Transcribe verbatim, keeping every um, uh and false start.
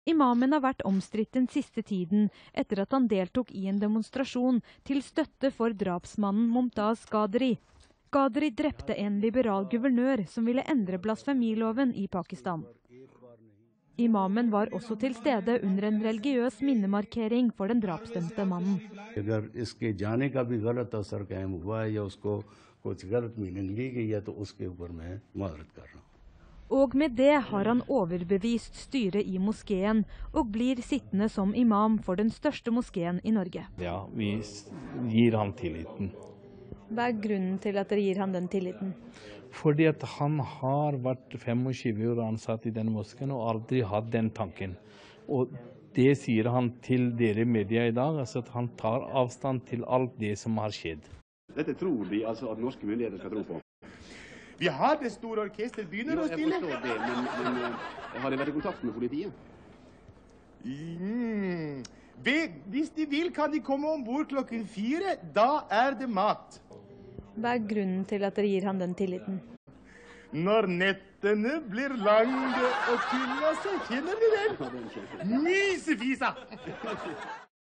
Imamen har vært omstridt den siste tiden etter at han deltok i en demonstrasjon til støtte for drapsmannen Mumtaz Qadri. Qadri drepte en liberal guvernør som ville endre blasfemiloven i Pakistan. Imamen var også til stede under en religiøs minnemarkering for den drapsdømte mannen. Og med det har han overbevist styret i moskeen og blir sittende som imam for den største moskeen i Norge. Ja, vi gir han tilliten. Hva er grunnen til at dere gir han den tilliten? Fordi at han har vært tjuefem år ansatt i denne moskeen og aldri hatt den tanken. Og det sier han til dere i media i dag, altså at han tar avstand til alt det som har skjedd. Dette tror vi altså at norske myndigheter skal tro på. Vi har det store orkester, begynner å spille. Jeg forstår det, men, men har de vært i kontakt med politiet? Mm. Hvis de vil, kan de komme ombord klokken fire. Da er det mat. Hva er grunnen til at dere gir han den tilliten? Når nettene blir lange og kulda, så kjenner vi den. Mysefisa!